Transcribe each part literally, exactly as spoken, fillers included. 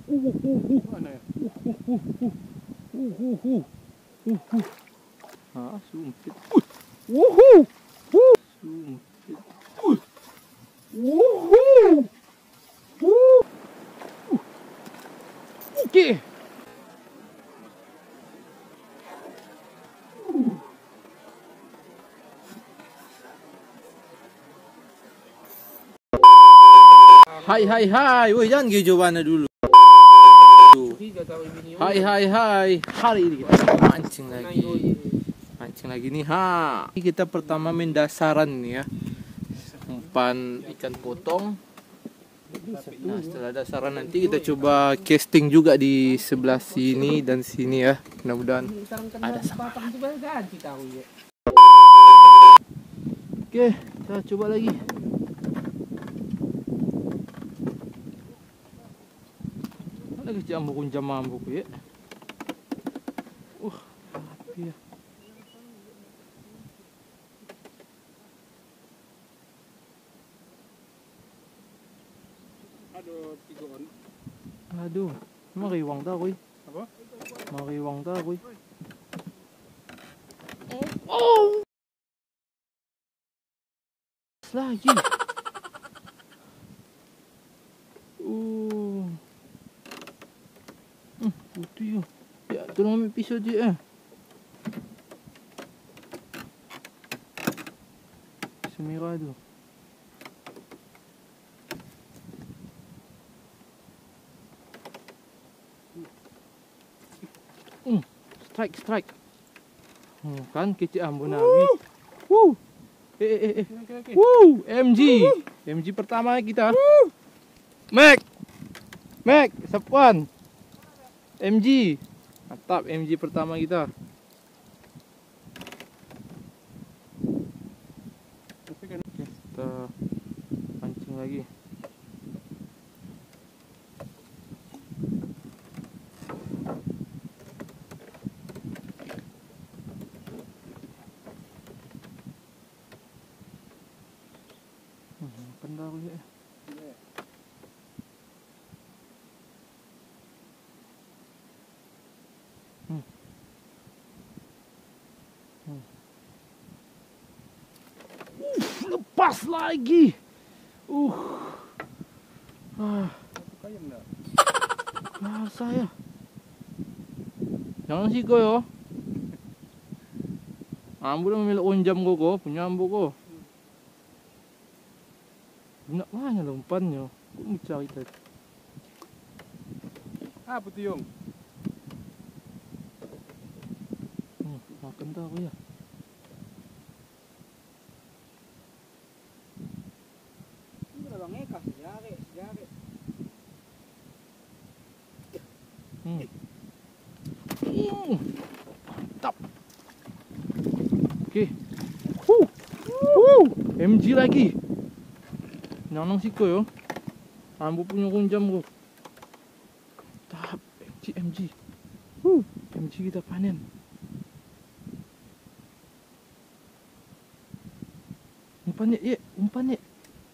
uh, uh, mana ya? Uh, uh, uh, uh, uh, uh, uh, uh. Ah, sumpit. Uh, uh, uh, sumpit. Uh, uh, uh. Oke. Hai hai hai, woi jangan gitu mana dulu. Hai hai hai, hari ini kita mancing lagi, mancing lagi nih ha. Ini kita pertama main dasaran nih ya, umpan ikan potong. Nah setelah dasaran nanti kita coba casting juga di sebelah sini dan sini ya. Mudah-mudahan ada sama. Oke, kita coba lagi. Lagi jambu kunjam mambu ya. Uh, api ya. Aduh, tigon. Aduh, mariwang ta koy. Apa? Mariwang ta koy. Oh. Lagi. Uh. Hmm, putih yun. Ya, ito lang may episode eh. Sumirado. Hmm, strike, strike. Hmm, kan, kecil ambon nabi. Woo! Eh, eh, eh, eh. Woo! M G! M G pertama kita. Mac! Mac, sapuan. M G, mantap M G pertama kita. Oke, kita pancing lagi. Hmm, pendar aku ya. Hmm. Hmm. Uh, lepas lagi. Uh. Ah. Nah, saya. Jangan sih kau yo. Ambo dah memilih onjam kau kau, punya ambo kau. Nak mana lumpannya? Kau mau cari tadi. Ah, putih yung. Hmm, makan dah aku ya. Hmm. Uh, mantap. Oke. Uh, uh, M G lagi. Nanang siko yo. Ambo punya kunjam ko. Mantap. M G M G. Uh, M G kita panen. Umpan ya, ya, umpan ya.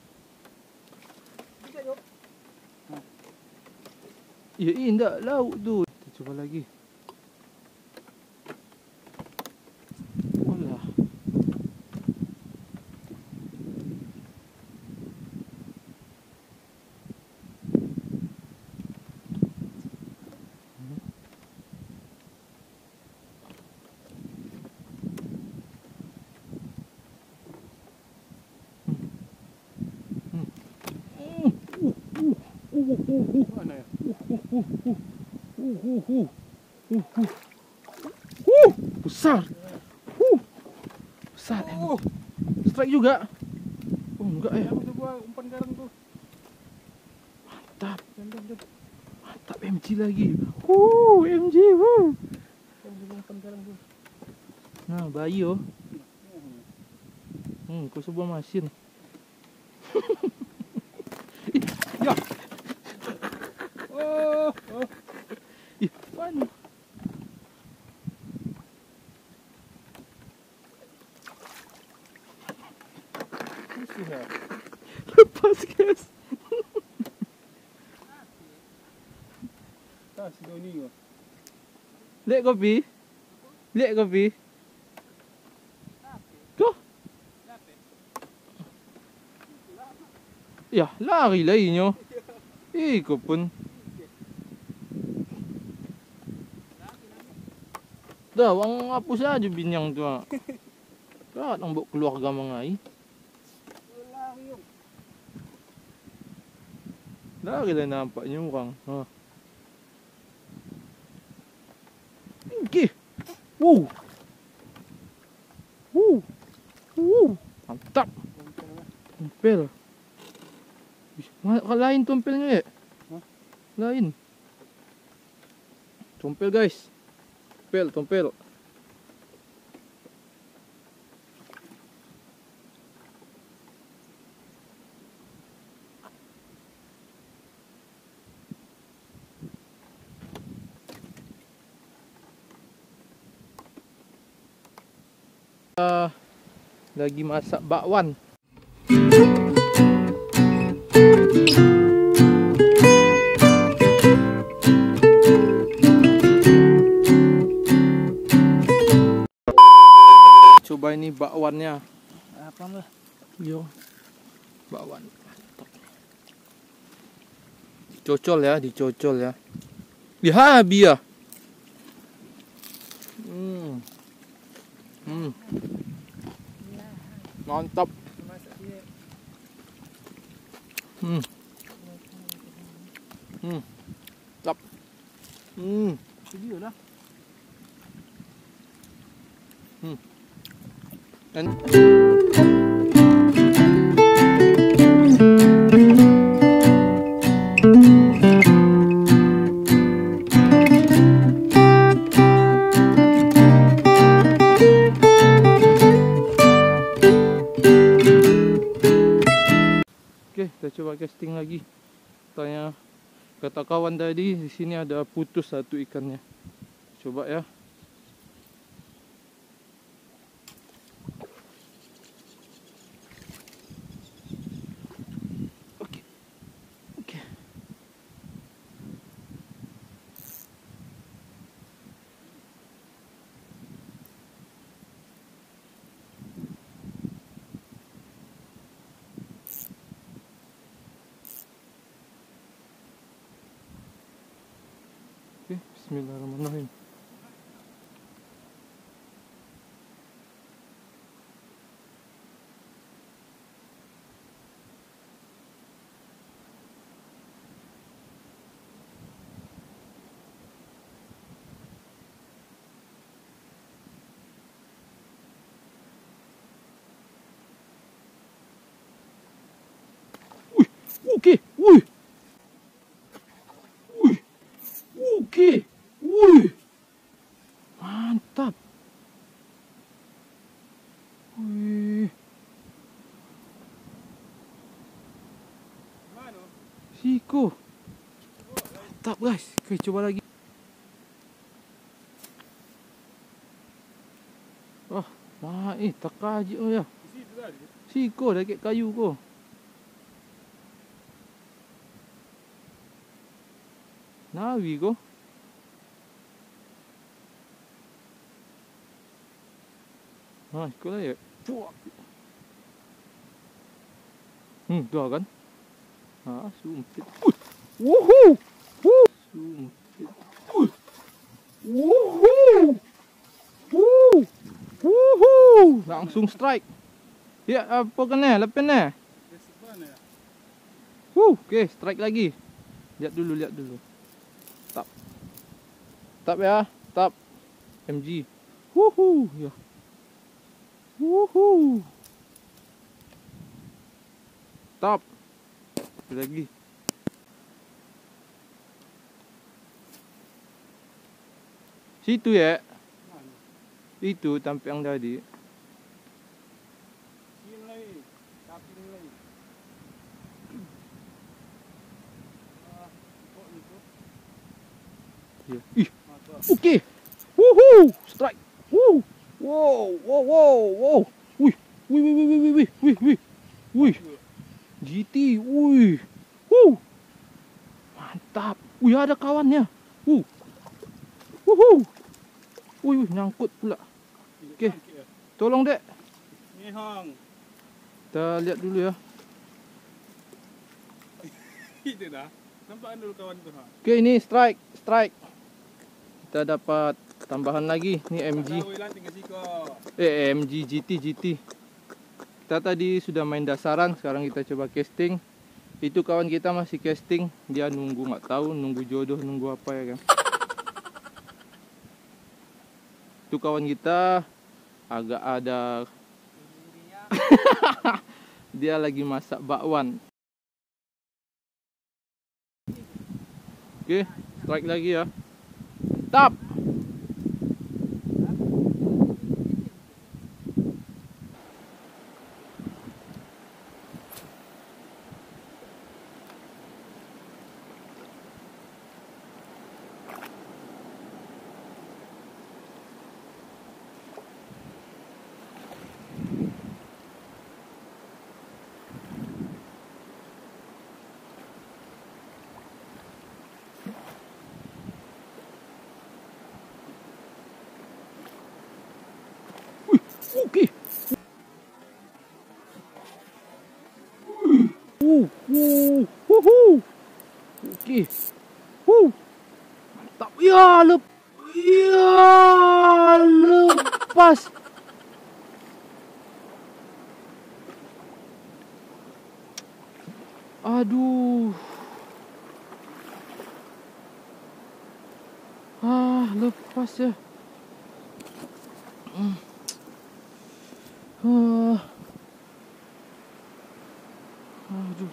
Ya, indah lauk tu. Kita coba lagi. Olah. Mana ya? Uh, uh, uh, uh, uh, uh, uh, uh, uh, besar, uh, besar, uh, strike juga. Oh enggak ya? Umpan garam tuh. Mantap, mantap M G lagi. Uh, M G, uh. Umpan garam tuh. Nah bayi oh. Hmm, kau sebuah mesin. Ya. Oh, oh. Ih, mana? Lepas guys. Lihat kopi. Lihat kopi. Tuh. Ya, lari lainnya. Eh, kau pun. Dah, wang hapus aja binyang tu. Dah, nak buat keluarga mengai. Lari lah nampaknya orang. Ha. Okay. Woo. Woo. Woo. Mantap. Tompel. Lain tompelnya ya? Lain. Tompel guys. Tompel, tompel. Uh, lagi masak bakwan. Coba ini bakwannya. Apa mbak? Yo, bakwan. Dicocol ya, dicocol ya. Ya, biar. Hmm. Hmm. Mantap. Hmm. Hmm. Mantap. Hmm. Video lah. Hmm. Dan oke, kita coba casting lagi. Tanya kata kawan tadi, di sini ada putus satu ikannya. Coba ya. Oke. Oke. Oke, bismillahirrahmanirrahim. Oke, wih. Wih. Oke. Wih. Mantap. Wih. Siko. Mantap guys. Oke, coba lagi. Oh, wah, eh tak kaji oh ya. Siko dekat kayu ko. Nawi ko. Ha, ikut lah ya. Puak. Hmm, tu kan. Ha, sumpit. Wuhu. Wuh. Sumpit. Wuhu. Wuh. Wuhu. Langsung strike. Ya, apa kena? Lepas ni. Wuh, okey, strike lagi. Lihat dulu, lihat dulu. Tap. Tap ya, tap. M G. Wuhu, ya. Wuhu. Tap. Lagi. Situ ya. Itu tampil yang tadi. Ya. Ih. Okey. Wuhu, strike. Wuh. Wow, wow, wow, wow. Wih, wih, wih, wih, wih, wih, wih, wih. Wih. G T, wih. Wuh. Mantap. Wih, ada kawannya. Uh. Wuhu. Uy, nyangkut pula. Okey. Tolong, Dek. Ni hang. Kita lihat dulu ya. Itu dah. Nampak dulu kawan tu ha. Okey, ini strike, strike. Kita dapat tambahan lagi. Ni M G. Tahu hilang tinggal siko. Eh, M G G T G T. Kita tadi sudah main dasaran, sekarang kita coba casting. Itu kawan kita masih casting, dia nunggu nggak tahu, nunggu jodoh, nunggu apa ya kan. Itu kawan kita agak ada dia lagi masak bakwan. Oke, strike lagi ya. Tap. Okey. Uh, uh, uh, okey. Uh. Mantap. Ya, lep. Ya, lepas. Aduh. Ah, lepas ya. Hmm. Ah. Aduh.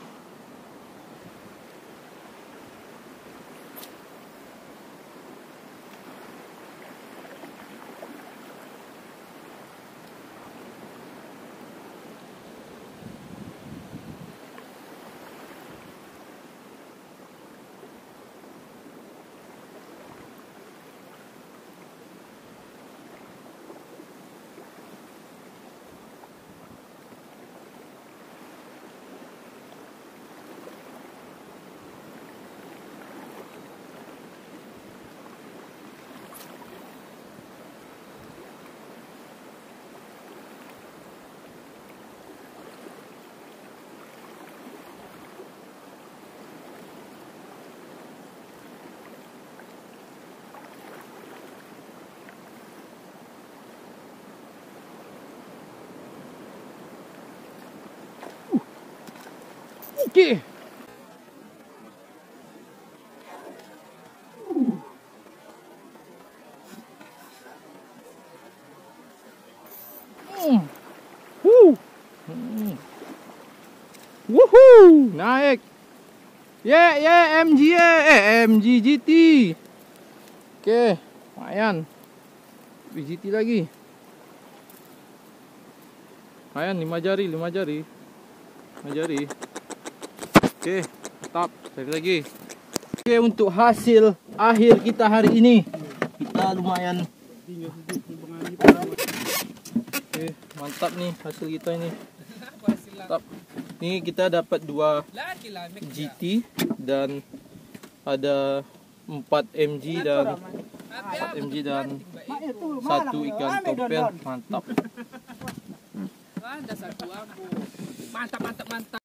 Okey. Hmm. Woo. Hmm. Woohoo, naik. Yeah, yeah, M G eh, M G G T. Okey, lumayan. G T lagi. Lumayan, lima jari, lima jari. lima jari. Okey, mantap. Sekali lagi. Okey, untuk hasil akhir kita hari ini, kita lumayan. Okey, mantap nih hasil kita ini. Mantap. Ini kita dapat dua G T dan ada empat M G dan empat M G dan satu ikan topel. Mantap. Mantap, mantap, mantap.